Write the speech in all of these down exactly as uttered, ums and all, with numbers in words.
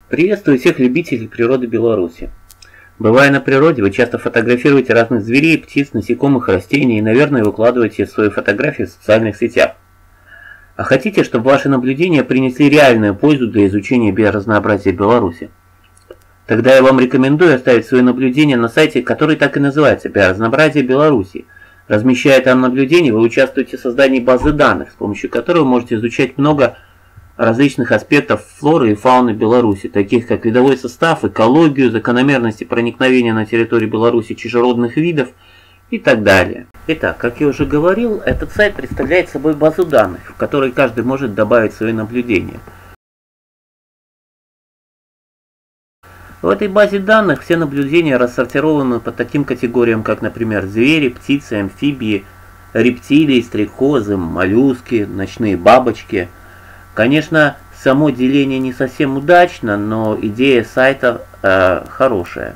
Приветствую всех любителей природы Беларуси. Бывая на природе, вы часто фотографируете разных зверей, птиц, насекомых, растений и, наверное, выкладываете свои фотографии в социальных сетях. А хотите, чтобы ваши наблюдения принесли реальную пользу для изучения биоразнообразия Беларуси? Тогда я вам рекомендую оставить свои наблюдения на сайте, который так и называется «Биоразнообразие Беларуси». Размещая там наблюдения, вы участвуете в создании базы данных, с помощью которой вы можете изучать много различных аспектов флоры и фауны Беларуси, таких как видовой состав, экологию, закономерности проникновения на территорию Беларуси чужеродных видов и так далее. Итак, как я уже говорил, этот сайт представляет собой базу данных, в которой каждый может добавить свои наблюдения. В этой базе данных все наблюдения рассортированы по таким категориям, как, например, звери, птицы, амфибии, рептилии, стрекозы, моллюски, ночные бабочки. Конечно, само деление не совсем удачно, но идея сайта э, хорошая.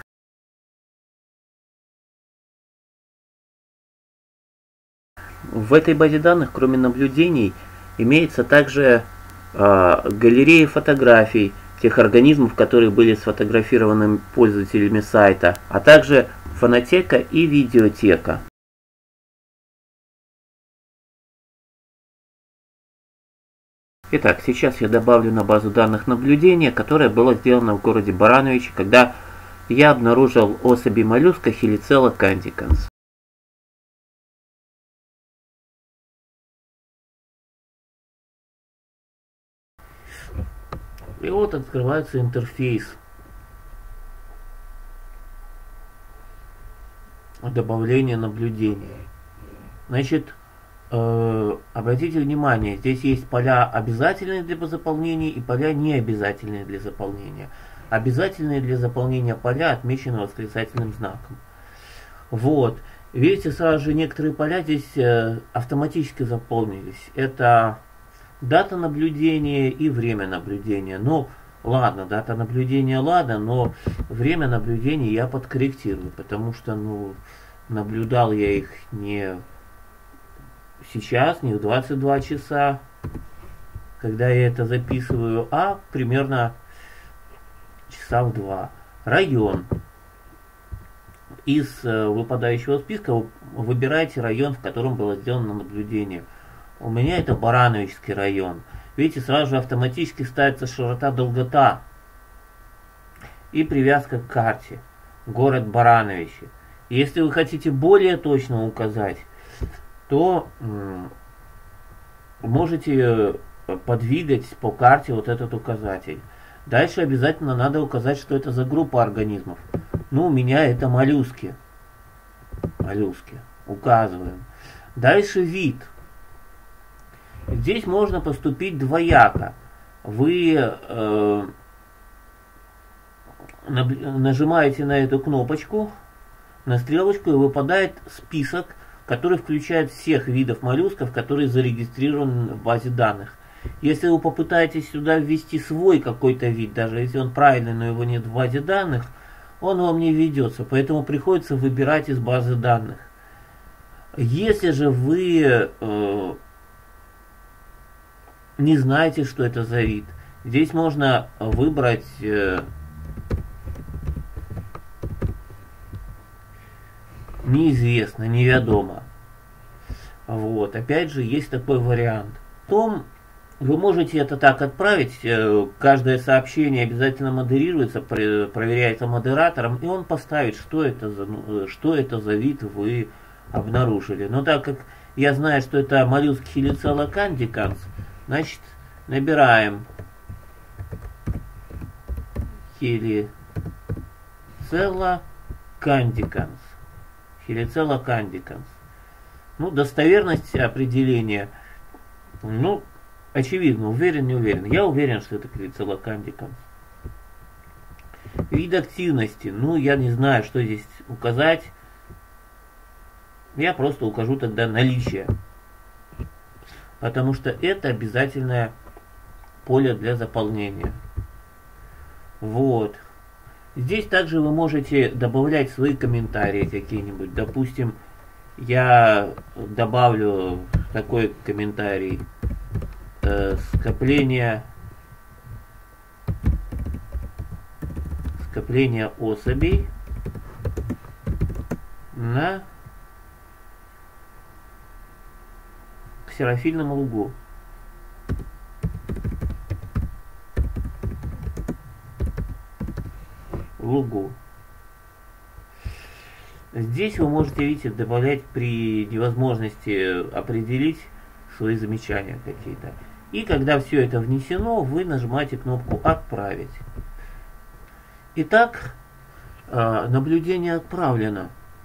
В этой базе данных, кроме наблюдений, имеется также э, галерея фотографий тех организмов, которые были сфотографированы пользователями сайта, а также фонотека и видеотека. Итак, сейчас я добавлю на базу данных наблюдение, которое было сделано в городе Барановичи, когда я обнаружил особи моллюска Helicola candicans. И вот открывается интерфейс добавления наблюдений. Значит, э, обратите внимание, здесь есть поля обязательные для заполнения и поля необязательные для заполнения. Обязательные для заполнения поля отмечены восклицательным знаком. Вот. Видите, сразу же некоторые поля здесь э, автоматически заполнились. Это дата наблюдения и время наблюдения. Ну, ладно, дата наблюдения, ладно, но время наблюдения я подкорректирую, потому что, ну, наблюдал я их не сейчас, не в двадцать два часа, когда я это записываю, а примерно часа в два. Район. Из э, выпадающего списка выбирайте район, в котором было сделано наблюдение. У меня это Барановичский район. Видите, сразу же автоматически ставится широта, долгота и привязка к карте. Город Барановичи. Если вы хотите более точно указать, то можете подвигать по карте вот этот указатель. Дальше обязательно надо указать, что это за группа организмов. Ну, у меня это моллюски. Моллюски. Указываем. Дальше вид. Здесь можно поступить двояко. Вы э, нажимаете на эту кнопочку, на стрелочку, и выпадает список, который включает всех видов моллюсков, которые зарегистрированы в базе данных. Если вы попытаетесь сюда ввести свой какой-то вид, даже если он правильный, но его нет в базе данных, он вам не введется, поэтому приходится выбирать из базы данных. Если же вы э, не знаете, что это за вид, здесь можно выбрать э, неизвестно, неведомо. Вот, опять же, есть такой вариант. Потом вы можете это так отправить, э, каждое сообщение обязательно модерируется, при, проверяется модератором, и он поставит, что это за, ну, что это за вид вы обнаружили. Но так как я знаю, что это моллюск Helicola candicans, значит, набираем Helicola candicans. Helicola candicans. Ну, достоверность определения, ну, очевидно, уверен, не уверен. Я уверен, что это Helicola candicans. Вид активности, ну, я не знаю, что здесь указать. Я просто укажу тогда наличие. Потому что это обязательное поле для заполнения. Вот. Здесь также вы можете добавлять свои комментарии какие-нибудь. Допустим, я добавлю такой комментарий. Э, скопление скопление особей на ксерофильном лугу. Лугу. Здесь вы можете, видите, добавлять при невозможности определить свои замечания какие-то. И когда все это внесено, вы нажимаете кнопку «Отправить». Итак, наблюдение отправлено.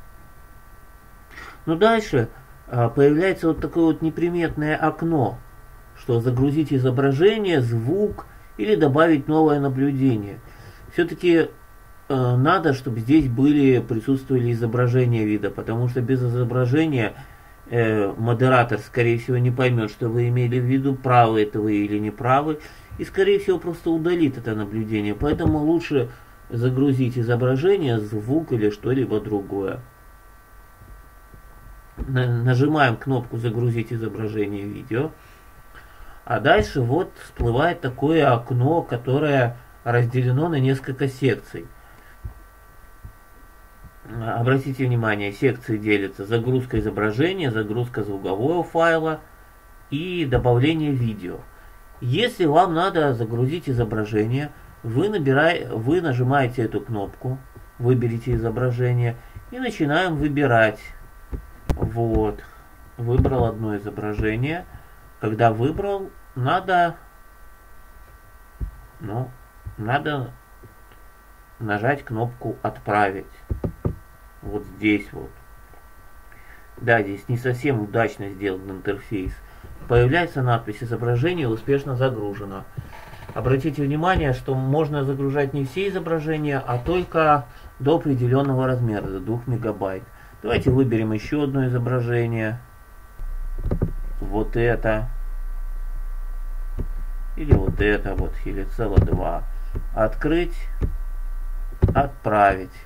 Но дальше появляется вот такое вот неприметное окно, что загрузить изображение, звук или добавить новое наблюдение. Все-таки надо, чтобы здесь были, присутствовали изображения вида, потому что без изображения э, модератор, скорее всего, не поймет, что вы имели в виду, правы это вы или не правы, и, скорее всего, просто удалит это наблюдение. Поэтому лучше загрузить изображение, звук или что-либо другое. На, нажимаем кнопку «Загрузить изображение видео», а дальше вот всплывает такое окно, которое разделено на несколько секций. Обратите внимание, секции делятся: загрузка изображения, загрузка звукового файла и добавление видео. Если вам надо загрузить изображение, вы, набирай, вы нажимаете эту кнопку, выберите изображение и начинаем выбирать. Вот, выбрал одно изображение. Когда выбрал, надо, ну, надо нажать кнопку «Отправить». Вот здесь вот. Да, здесь не совсем удачно сделан интерфейс. Появляется надпись «Изображение успешно загружено». Обратите внимание, что можно загружать не все изображения, а только до определенного размера, до двух мегабайт. Давайте выберем еще одно изображение. Вот это. Или вот это вот, Хелицелла два. Открыть. Отправить.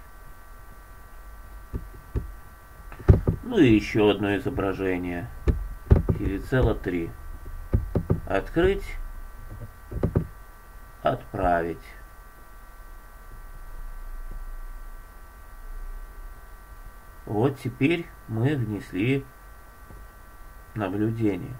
Ну и еще одно изображение. Хелицелла три. Открыть. Отправить. Вот теперь мы внесли наблюдение.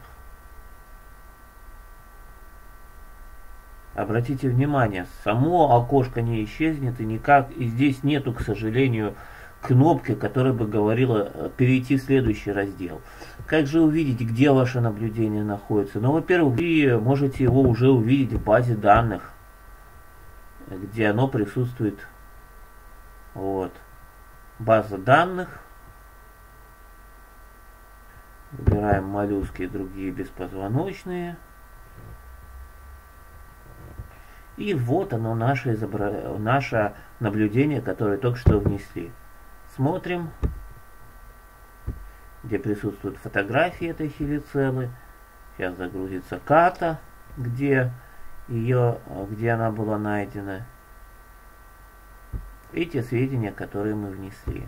Обратите внимание, само окошко не исчезнет и никак, и здесь нету, к сожалению, кнопки, которая бы говорила перейти в следующий раздел. Как же увидеть, где ваше наблюдение находится? Ну, во-первых, вы можете его уже увидеть в базе данных, где оно присутствует. Вот. База данных. Выбираем моллюски и другие беспозвоночные. И вот оно, наше, изобра... наше наблюдение, которое только что внесли. Смотрим, где присутствуют фотографии этой хелицеллы. Сейчас загрузится карта, где, ее, где она была найдена. И те сведения, которые мы внесли.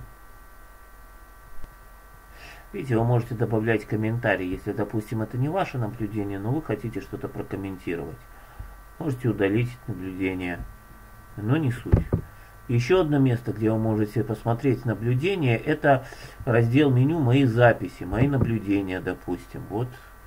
Видите, вы можете добавлять комментарии, если, допустим, это не ваше наблюдение, но вы хотите что-то прокомментировать. Можете удалить наблюдение, но не суть. Еще одно место, где вы можете посмотреть наблюдение, это раздел меню «Мои записи», «Мои наблюдения», допустим. Вот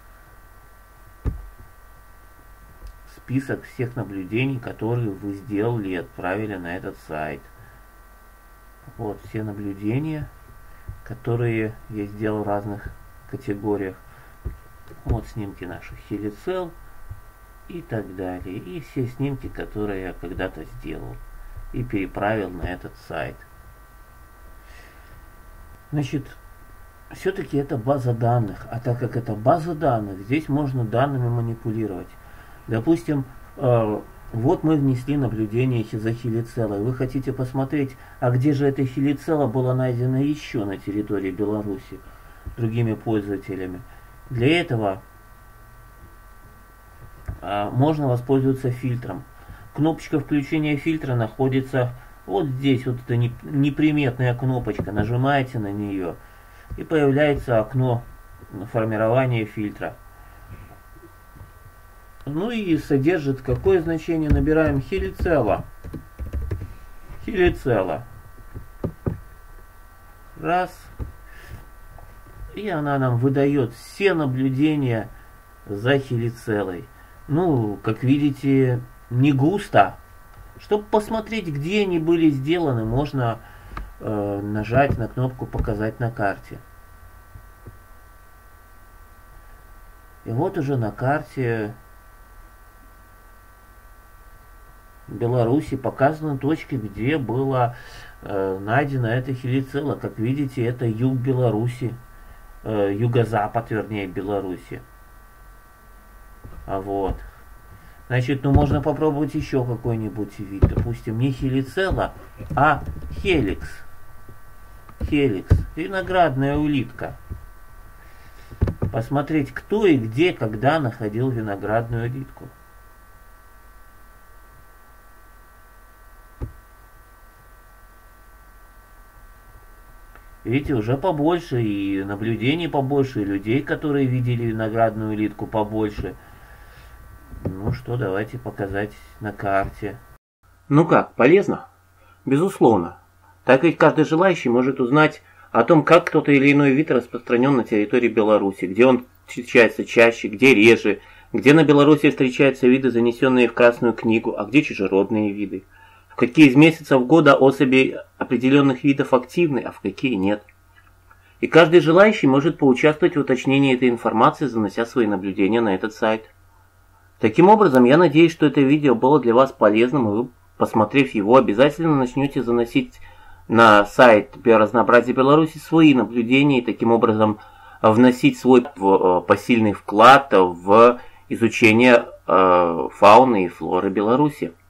список всех наблюдений, которые вы сделали и отправили на этот сайт. Вот все наблюдения, которые я сделал в разных категориях. Вот снимки наших хелицелл и так далее. И все снимки, которые я когда-то сделал и переправил на этот сайт. Значит, все-таки это база данных. А так как это база данных, здесь можно данными манипулировать. Допустим, э, вот мы внесли наблюдение за хелицеллой. Вы хотите посмотреть, а где же эта хелицелла была найдена еще на территории Беларуси другими пользователями. Для этого э, можно воспользоваться фильтром. Кнопочка включения фильтра находится вот здесь, вот эта неприметная кнопочка. Нажимаете на нее, и появляется окно формирования фильтра. Ну и содержит какое значение? Набираем хелицелла. Хелицелла. Раз. И она нам выдает все наблюдения за хелицеллой. Ну, как видите, не густо. Чтобы посмотреть, где они были сделаны, можно э, нажать на кнопку «Показать на карте». И вот уже на карте Беларуси показаны точки, где была э, найдена эта хелицелла. Как видите, это юг Беларуси, э, юго-запад, вернее, Беларуси. А вот. Значит, ну можно попробовать еще какой-нибудь вид. Допустим, не хелицелла, а хеликс. Хеликс. Виноградная улитка. Посмотреть, кто и где, когда находил виноградную улитку. Видите, уже побольше, и наблюдений побольше, и людей, которые видели виноградную улитку, побольше. Ну что, давайте показать на карте. Ну как, полезно? Безусловно. Так ведь каждый желающий может узнать о том, как кто-то или иной вид распространен на территории Беларуси, где он встречается чаще, где реже, где на Беларуси встречаются виды, занесенные в Красную книгу, а где чужеродные виды. В какие из месяцев года особи определенных видов активны, а в какие нет. И каждый желающий может поучаствовать в уточнении этой информации, занося свои наблюдения на этот сайт. Таким образом, я надеюсь, что это видео было для вас полезным, и вы, посмотрев его, обязательно начнете заносить на сайт Биоразнообразия Беларуси свои наблюдения и таким образом вносить свой посильный вклад в изучение фауны и флоры Беларуси.